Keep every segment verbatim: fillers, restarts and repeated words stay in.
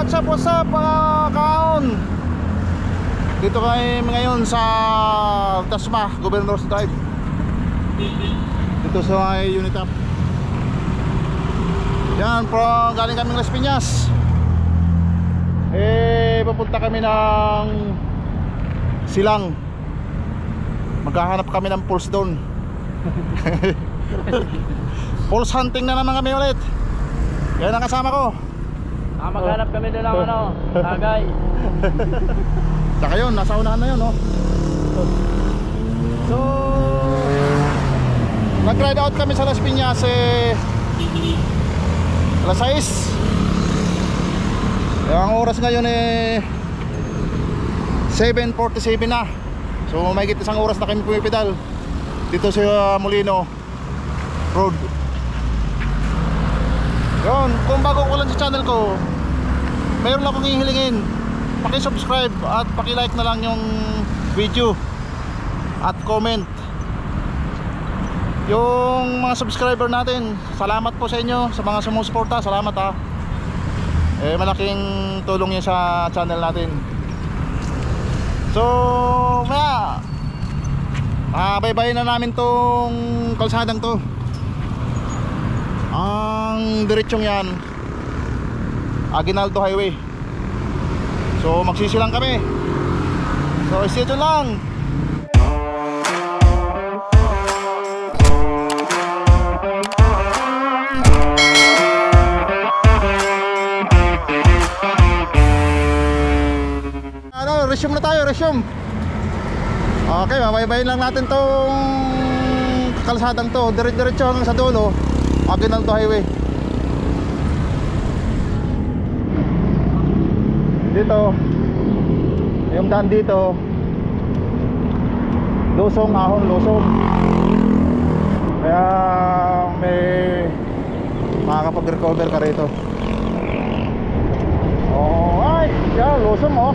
what's up, what's up mga kaon. Dito kami ngayon sa Tasma, Governor's Drive. Dito sa may Unitap. Yan, pro, galing kaming Las Piñas. Eh, papunta kami ng Silang. Maghahanap kami ng pulse doon. Pulse hunting na naman kami ulit. Yan ang kasama ko. Ah, maghanap kami din ng ano, tagay. Saka yun, nasa unahan na yun, no? So, nag-ride out kami sa Las Piñas eh, alas sais. Ang oras ngayon eh seven forty-seven na. So may higit isang oras na kami pumipedal dito sa Molino Road. Yun, kung bago ko lang sa channel ko, mayroon lang akong hihilingin. Paki-subscribe at paki-like na lang yung video at comment. Yung mga subscriber natin, salamat po sa inyo, sa mga sumusuporta, salamat ha. Eh malaking tulong yun sa channel natin. So, maya ah, bye-bye na namin tong kalsadang to. Ang diretsong yan, Aguinaldo Highway. So magsisilang kami. So stay tuned lang. Ano, resume na tayo, resume. Okay, mabaybayin lang natin tong kalsadang to, dire-diretso hanggang sa dulo, Aguinaldo Highway. Dito, yung daan dito, lusong, ahon, lusong. Kaya may makakapag-recover ka rito. Oh, ay, yan, lusong oh.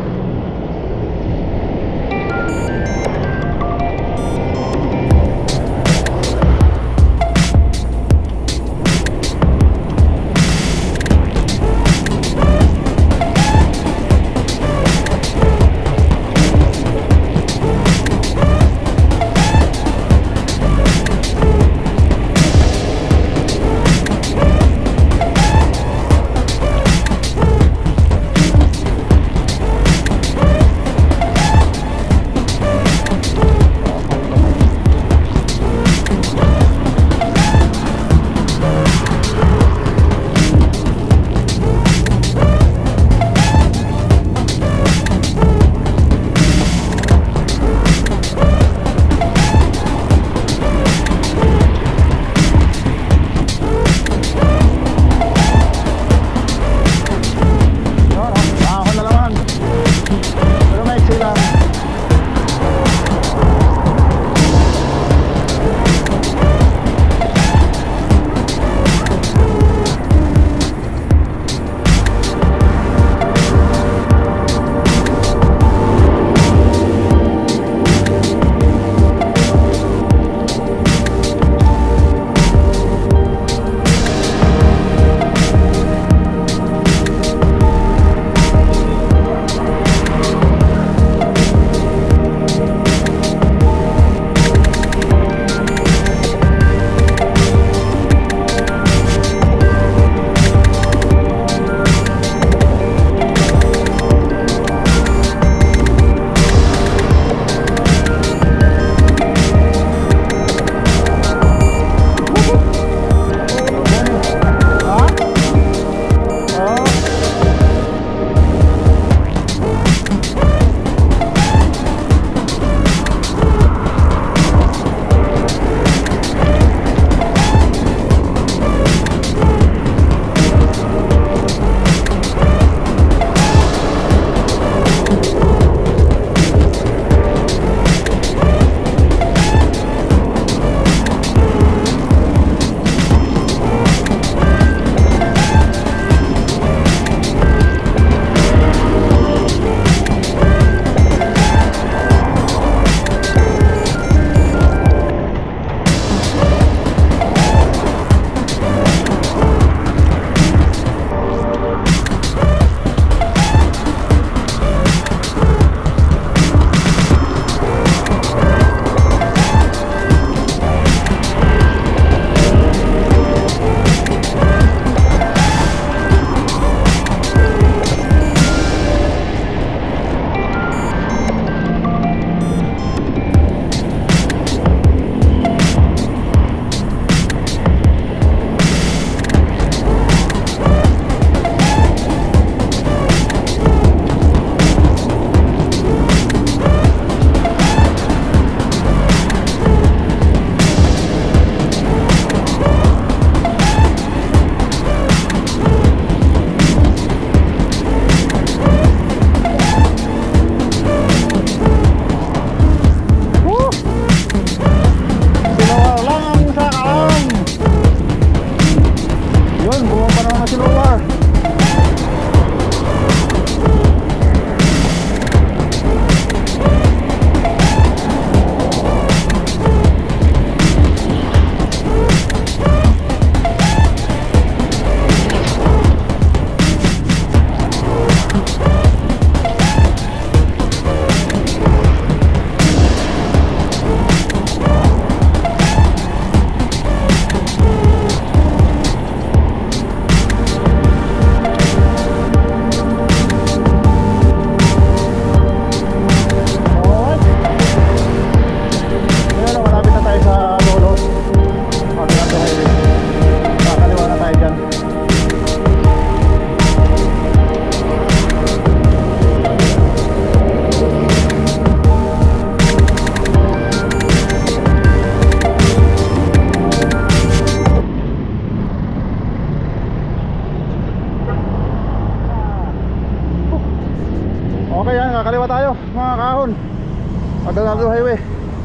mga kahon, Aguinaldo Highway.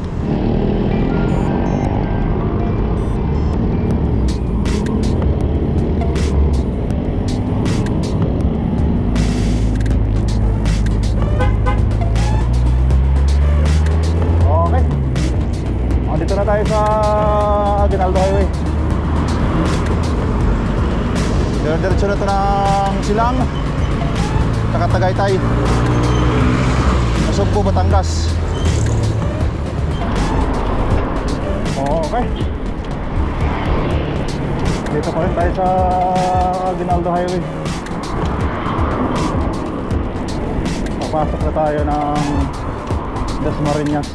Okay, dito na tayo sa Aguinaldo Highway. Diretso na ito ng Silang saka Tagaytay, Nasugbu, Batangas. Okay, dito pa rin tayo sa Aguinaldo Highway. Papasok na tayo ng Dasmariñas.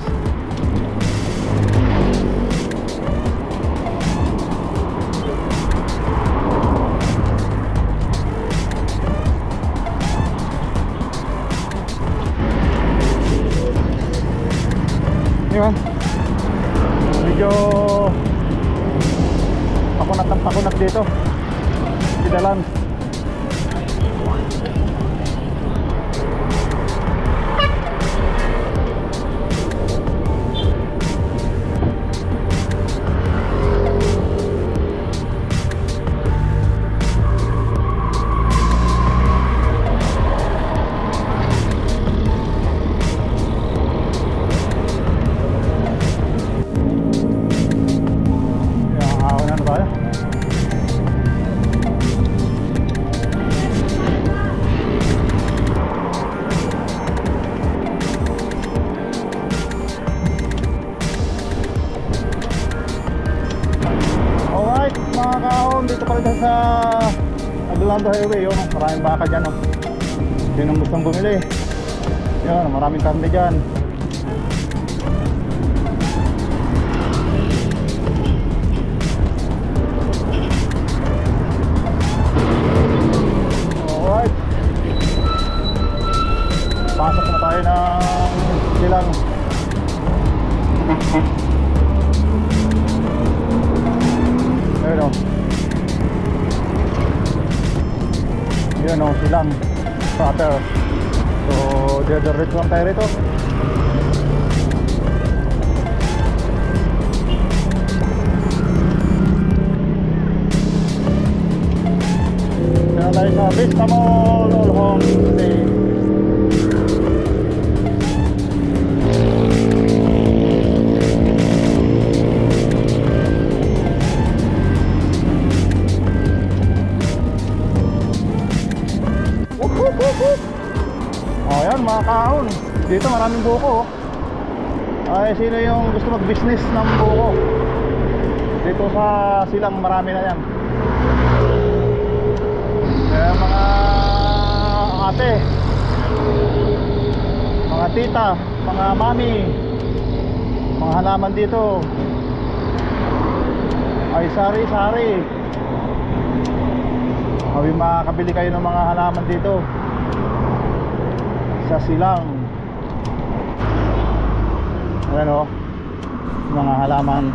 Diba? Medyo pakunat ang pakunat dito, sidalan. Dito pa rin sa Aguinaldo Highway, yun, maraming baka dyan, oh. Sinong gustong bumili, yun, maraming karne dyan. Alright, pasok na tayo ng Silang. Ayun, oh. Yun o, Silang Prater. So, diretso lang tayo rito. Kaya tayo sa Vista Mall All Homestay. Ayan mga kahon, dito maraming buko, oh. Ay, sino yung gusto mag-business ng buko? Dito sa Silang marami na yan. Kaya mga ate, mga tita, mga mami, mga halaman dito ay sari-sari. May makakabili kayo ng mga halaman dito sa Silang. Ayan o, mga halaman.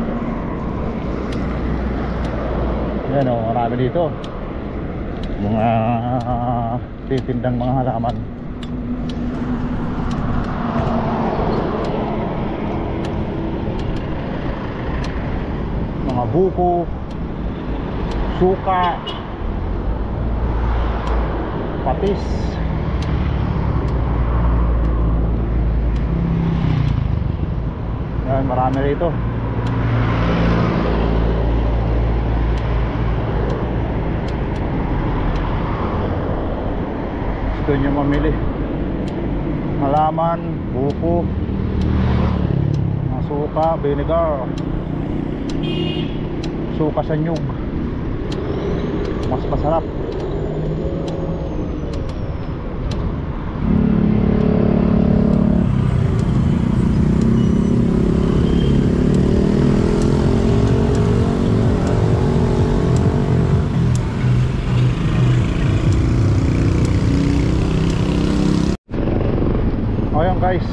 Ayan o, marami dito. Mga titindang mga halaman. Mga buko, suka, patis. Yan, marami rito. Gusto nyo mamili halaman, buko, suka, vinegar, suka sa nyug, mas masarap. Ayan guys,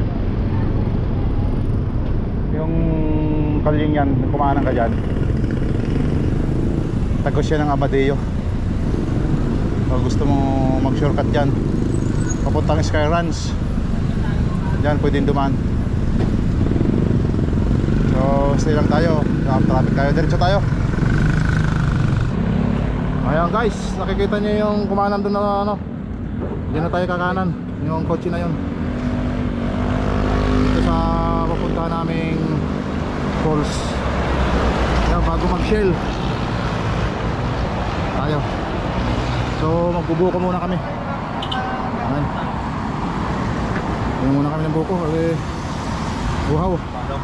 yung kalyeng yan, kumanan ka dyan, tagos siya ng Amadeo. Kung gusto mo mag shortcut dyan papuntang Sky Ranch, Diyan pwedeng dumaan. So stay lang tayo, stop traffic tayo, diretso tayo. Ayan guys, nakikita nyo yung kumanan doon na ano. Diyan na tayo kakanan, yung kotse na yun. Dito sa papunta naming falls. Ayan, bago mag-shell tayo. So magbubuko muna kami. Ayan. Ayan muna kami ng buko. Eh, buhaw.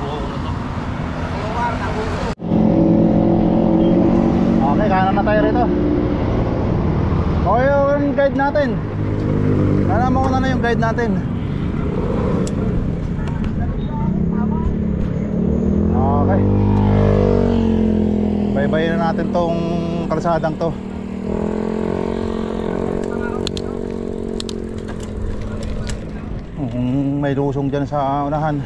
Okay, kanan na tayo rito. Okay, yung guide natin. Kanan mo na yung guide natin. Okay. Bye-bye na natin tong kalsadang to. Um, may lusong dyan sa unahan.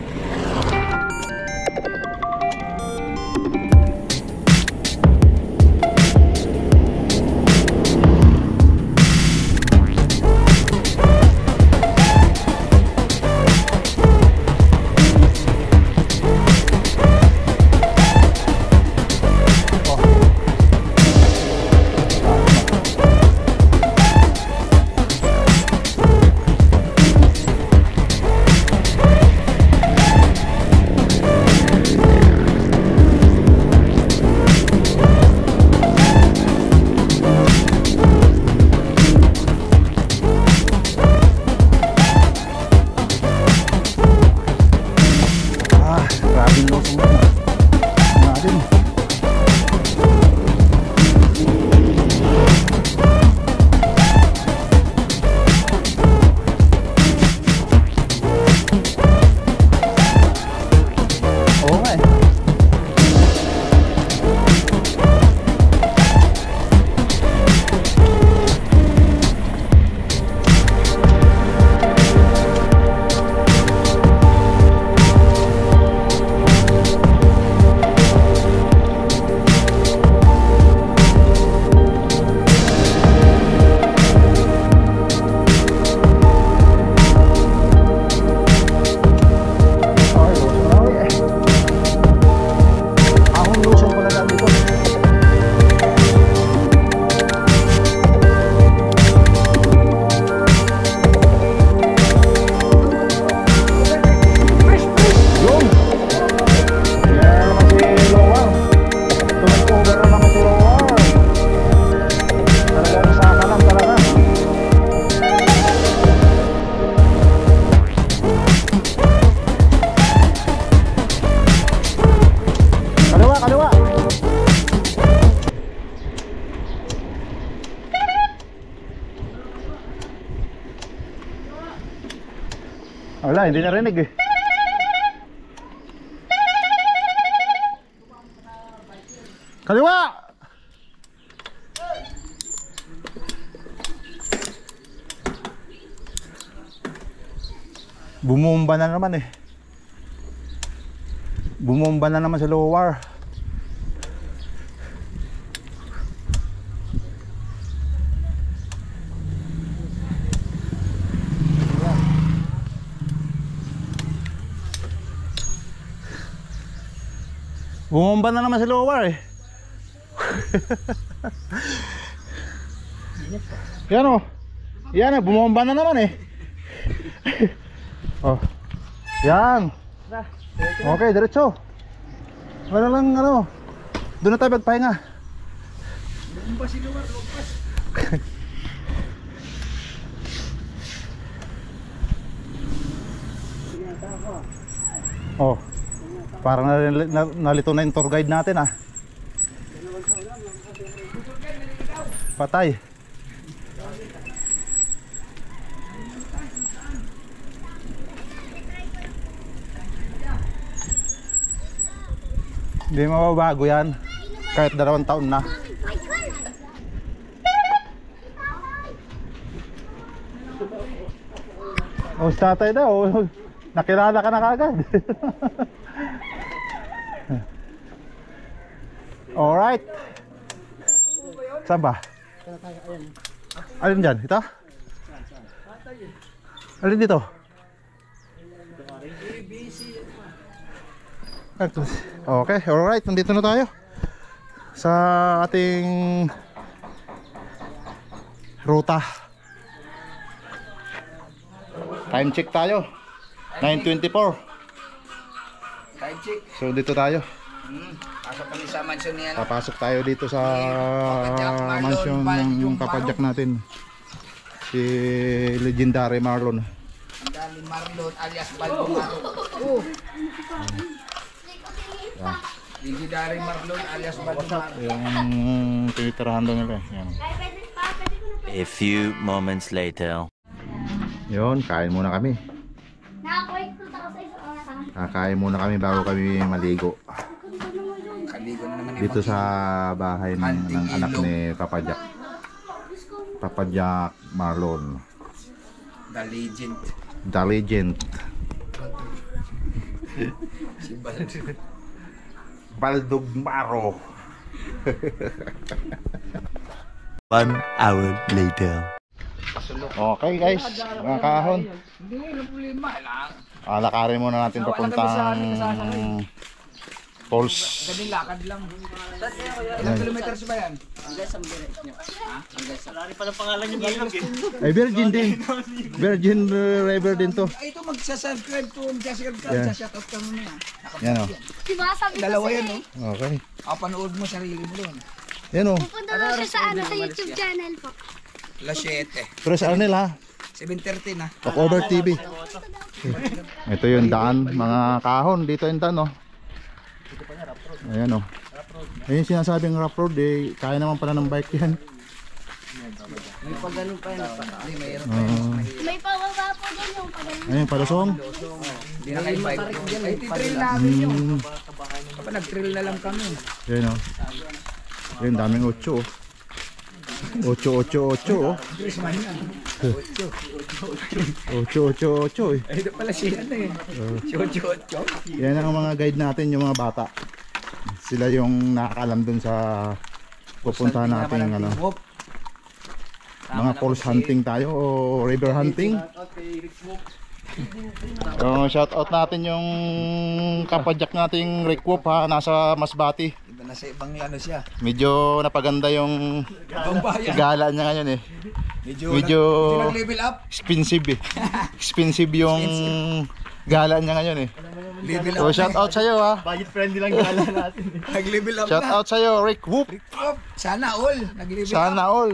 Wala, hindi narinig eh. Kaliwa! Bumomba na naman eh. Bumomba na naman sa lower. Bumomba na naman sa lower eh. Yan o. Yan eh, bumomba na naman eh. Oh. Yan. Okay, diretso. Wala lang ano. Doon na tayo magpahinga. Lumpas si luwar, lumpas. Oh. Parang nal nal nalito na yung tour guide natin ah. Patay. Hindi mababago yan kahit dalawang taon na. O sa tatay daw, nakilala ka na kagad. Alright. Saan ba? Alin dyan? Ito? Alin dito? Okay, alright, nandito na tayo sa ating ruta. Time check tayo, nine twenty-four. Time check. So dito tayo. Hmm. Pasok kami sa mansion niya. Papasok tayo dito sa Papadyak, Marlon, mansion Val- ng kapadyak natin. Si Legendary Marlon. Ang dali Marlon alias Balbong Marlon. Oh. Legendary Marlon alias Balbong Marlon. Yung tinitirahan daw nila. Yan. A few moments later. Yun, kain muna kami. Kakain muna kami bago kami maligo. Kaligo na naman Dito sa bahay ng, ng anak ni Papa Jack. Papa Jack Marlon. The legend. The Legend. Si Balbong. Baldog Maro. One hour later. Okay guys, mga kahon. Hindi, no problema lang. Alakarin muna natin papuntang Falls. Ganun lakad lang. Ilang kilometers ba yan? Hanggang sa direct nyo. Ha? Hanggang sa... Wala rin palang pangalan yung ilog eh. Ay, Virgin din. Virgin uh, River din to. Ay, ito magsasubscribe to. Magsasubscribe ka. Yeah. Magsashoutout ka muna. Yan o. Diba sabi ko Dalawa sa'yo yan, eh. oh. Okay. Kapanood mo sarili mo doon. Yan o. Pupunta daw siya sa ano, sa YouTube channel po. alas siyete. Tres Arnel ha. seven thirty na. Talkover T V. Ito yung daan, mga kahon. Dito yung daan o. Ayan o. Ayun sinasabing rough road eh. Kaya naman pala ng bike yan. May pag ganun pa yan. Hindi, mayroon pa Uh, May pababa po doon yung pagaling. ayun, palusong. Hindi na kayo bike. Ay, titrail namin yun. Mm, Kapag nag-trail na lang kami. ayun o. Ayun, daming ocho o. Ocho, ocho, ocho o. Chris man yan. Ocho, ocho, ocho eh. Ay, ito pala siya na eh. Chocho, chocho. Yan ang mga guide natin, yung mga bata. Sila yung nakakalam dun sa pupuntahan natin ano. Mga falls hunting tayo o river hunting. So, shout out natin yung kapadyak nating Rick Whoop ha, nasa Masbati. Iba na sa ibang lano siya. Medyo napaganda yung Ibang bayan. gala niya ngayon eh. Medyo, Medyo nag, nag-level up. expensive eh. Expensive yung gala niya ngayon eh. Level So up. shout out sa'yo ha. Nag-level up Shout na. out sa'yo Rick Whoop. Oh, sana all. Nag-level up. Sana all.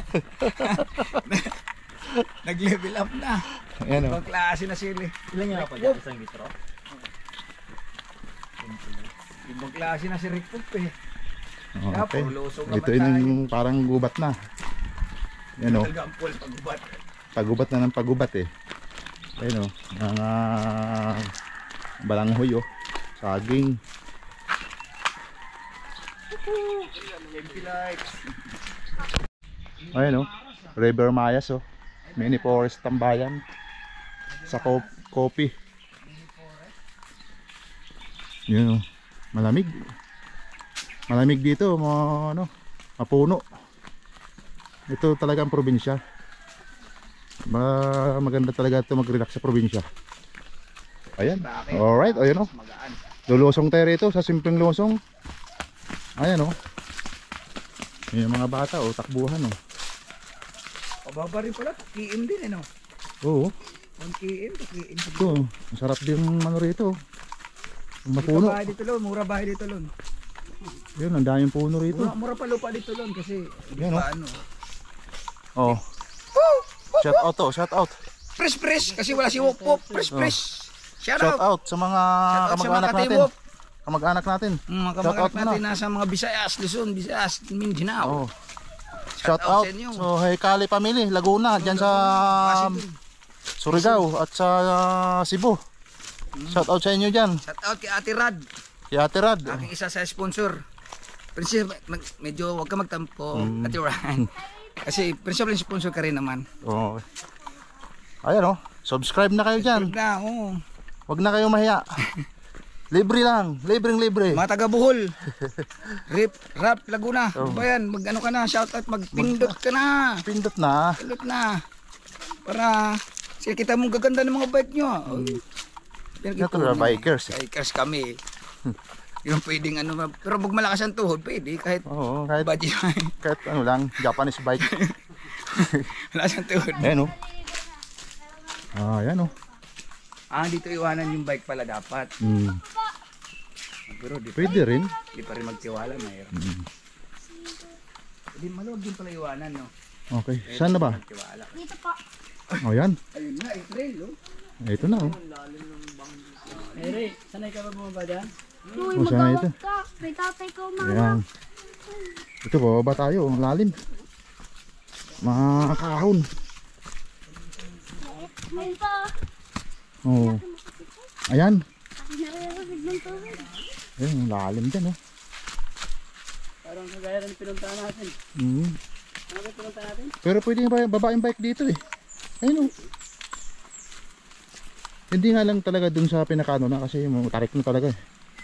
Nag-level up na. Ayan o. Ibang klase na sila. Ilan nga pa dyan? Isang litro? Ibang klase na si Rick Poop eh. Okay. Ito yung parang gubat na. Yan o. Gampol pagbubat. Pagubat na ng pagubat eh. Ayan o. Mga balanghoy o. Saging. Ayan o. River Mayas o. Mini forest tambayan. Sa ko kopi. Yan o. Malamig. Malamig dito. Mga ano. Mapuno. Ito talaga ang probinsya. Ma maganda talaga ito mag-relax sa probinsya. Ayan. Alright, ayan o. Lulusong tayo rito sa simpleng lusong. Ayan o. Yung mga bata o, takbuhan o. Pababa rin pala. Kiim din eh no. Oo. Ang kiim. Kiim. Ito, masarap din ano rito. Mura Mapuno. bahay dito lon. Mura bahay dito lon. Yun, ang daming puno rito. Mura, mura pa lupa dito lon kasi Yan, pa ano. Oh. Shout out to, shout out. Fresh fresh kasi wala si Wop Wop. Fresh fresh. Shout Shout out. out sa mga Shout out sa kamag-anak mga natin. katiwop. Kamag-anak natin. Mm, mga Shout out kamag-anak mo na. natin nasa mga Visayas, Luzon, Visayas, Mindanao. Oh. Shout out. sa inyo. So, hey Kali family, Laguna, diyan sa Washington. Surigao at sa uh, Cebu. Shout out sa inyo diyan. Shout out kay Ate Rad. Si Ate Rad. Aking isa sa sponsor. Prinsip, mag- medyo wag ka magtampo, Mm. Ate Rad. Kasi prinsip lang sponsor ka rin naman. Oh. Ayan oh. Subscribe na kayo diyan. Na, oo. Huwag na kayong mahiya. Libre lang, libreng libre. Mga taga Bohol. Rip, Rap, Laguna. Oh. Ano ba yan? Mag ano ka na, shout out, magpindot ka na. Pindot na. Pindot na. Para sila kita mong gaganda ng mga bike nyo. Natural bikers. Bikers kami. Yung pwedeng ano, ma- pero pag malakas ang tuhod, pwede. Kahit Oo, kahit, budget. kahit ano lang, Japanese bike. Malakas ang tuhod. Ayan o. Ah, ayan o. Ah, dito iwanan yung bike pala dapat. Hmm. Pero di, Pwede rin. di pa rin magtiwala, mahirap. Hmm. Di maluwag din pala iwanan, no? Okay, saan na ba? Magtiwala. Dito po. O yan. Ayun na, eh, trail, oh. Ito na oh. Eri, sanay ka ba bumaba dyan? Uy, Oh, saan na ito? magawag ka. May tatay ko, mama. Ayan. Ito bababa tayo, ang lalim. Mga kahon. May pa. Oh. Ayan. Naririnig ng tubig. Ayan, ang lalim dyan oh. Parang kagaya rin pinuntahan natin. Hmm. Ano ba pinuntahan natin? Pero pwede ba baba yung bike dito eh. Ayun oh. Hindi nga lang talaga dun sa pinakano na kasi mo tarik na talaga eh.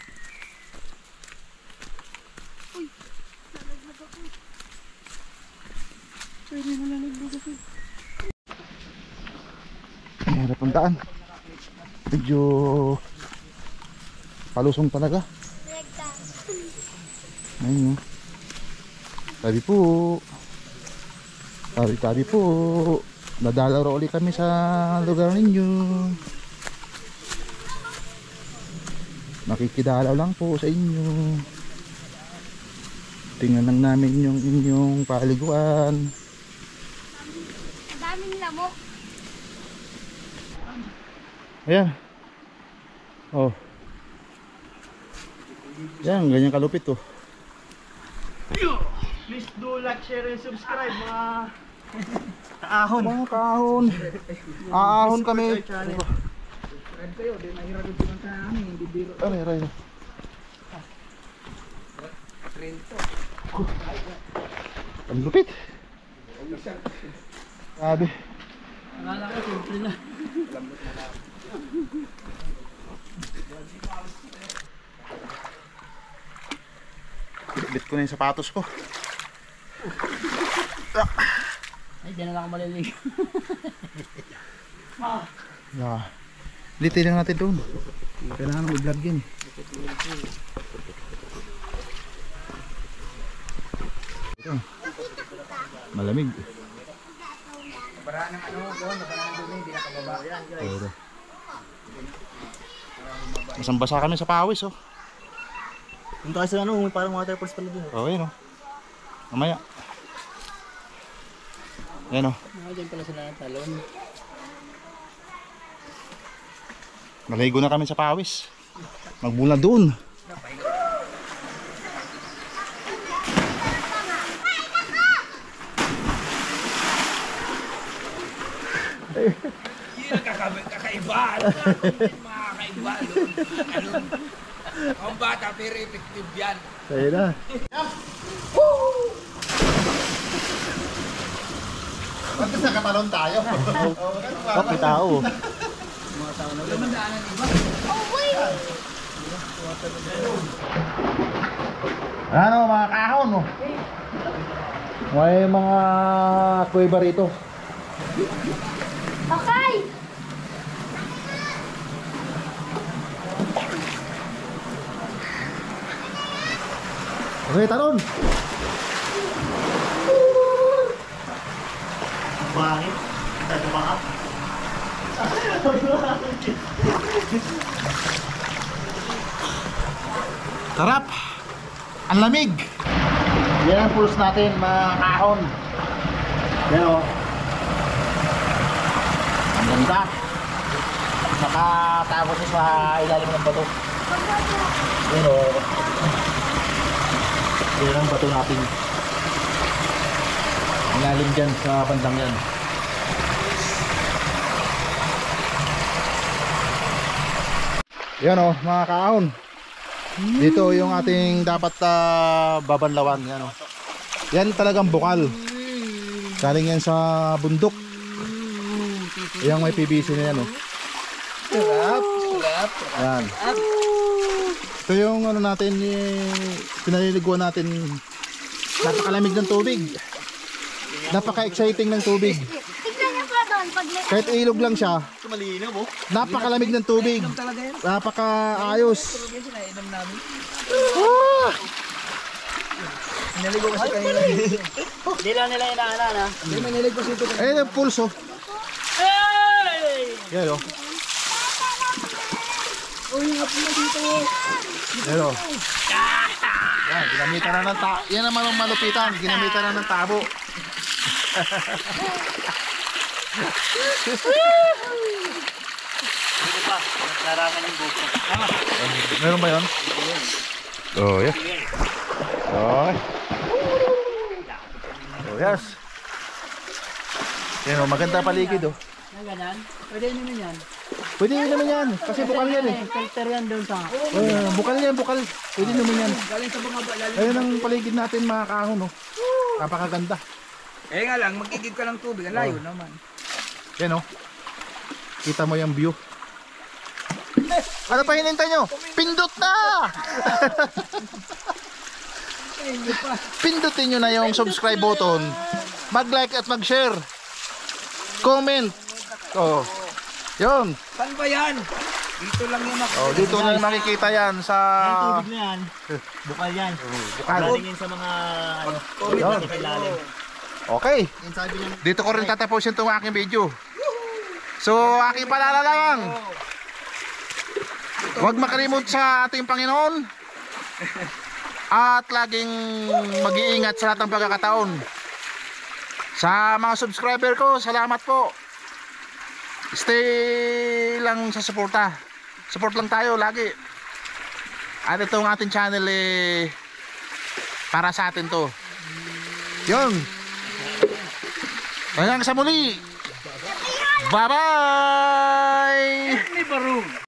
Hirap ang daan. Medyo palusong talaga. Ayun oh. Tabi po. Tabi tabi po. Nadalaw ro ulit kami sa lugar ninyo. Makikidalaw lang po sa inyo. Tingnan lang namin yung inyong paliguan. Ang daming lamok. Ayan. Oh. Yan, ganyan kalupit oh. Please do like, share, and subscribe mga kaahon. Mga kahon. Aahon kami. Red kayo, di mahirap yung pinuntahan namin, hindi biro. Aray, aray. Trail to. Ang lupit. Sabi. Akala ko, simple na. Bit ko na yung sapatos ko. Ay, dyan na lang ako maliligo. Yeah. Dito lang natin doon. Kailangan mo i-vlog yan. Ito. Malamig. Para ng ano, doon, para ng doon, hindi nakababa. Pero. Masambasa kami sa pawis oh. Punta kasi ano, parang waterfalls pala dun. Oh, yun oh. Mamaya. Yan oh. Ah, dyan pala sila ng talon. Naligo na kami sa pawis. Magbula doon. Yun ang kakaiba. Ano nga kung mga kakaiba doon? Ano? Ang bata, pero effective yan. Ayun na. Ba't kasi nakatalon tayo? Oh, may tao. Wala man daanan iba. Ano mga kahon oh. May mga kuweba rito. Okay. Okay, talon. Bakit? Ito ba? Sarap. Ang lamig. Yan ang pulse natin mga kahon. Yan o. Ang ganda. Nakatago siya sa ilalim ng bato. Yan o. Yan ang bato natin. Ang lalim dyan sa bandang yan. Yan o mga kahon. Dito yung ating dapat uh, babanlawan. Yan o. Yan talagang bukal. Galing yan sa bundok. Yan may P V C na yan o. Sarap, sarap. Yan. Ito yung ano natin, pinaliliguan natin. Napakalamig ng tubig. Napaka-exciting ng tubig. Tignan niyo po doon. pag Kahit ilog lang siya, Ito malinaw oh. napakalamig ng tubig. Inom talaga yan. Napakaayos. Tulog yan sila, inom namin. Ah! Naligo kasi kanina. Hindi lang nila inaana na. Hindi, may nilig kasi ito. Ayun ang pulso. Hey! Yan o. Uy, nga po na dito. Yan o. Yan, ginamitan na ng ta... Yan naman ang malupitan. Ginamitan na ng tabo. Dito pa. Narakan yung buko. Ah, Meron ba yun? Oh, yeah. Oh. Oh, yes. Yan o, maganda paligid o. Ang ganyan. Pwede inumin yan. Pwede yun naman yan. Kasi bukal yan eh. Filter yan doon sa... Oh, bukal yan, bukal. Pwede naman yan. Galing sa mga lalim. Ayun ang paligid natin mga kahon o. Napakaganda. Eh nga lang, magigig ka ng tubig. Ang layo naman. Yan o. Kita mo yung view. Ano pa hinintay nyo? Pindot na! Pindutin nyo na yung subscribe button. Mag-like at mag-share. Comment. Oh. Yun. Saan ba yan? Dito lang yan ako. Oh, dito na makikita yan sa yung tubig na yan. Bukal yan. bukal. Galing yan sa mga ano. Yun. Sa ilalim. Okay. Yan sabi niya. Dito ko rin tatapusin itong aking video. So, aking paalala lang. Huwag makalimot sa ating Panginoon. At laging mag-iingat sa lahat ng pagkakataon. Sa mga subscriber ko, salamat po. Stay lang sa suporta. Support lang tayo lagi. At itong ating channel eh para sa atin to. Yun. Hanggang sa muli. Bye-bye! May barong.